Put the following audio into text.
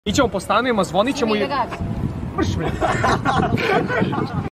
Ićemo po stanovima, zvonit ćemo i... Mrš me.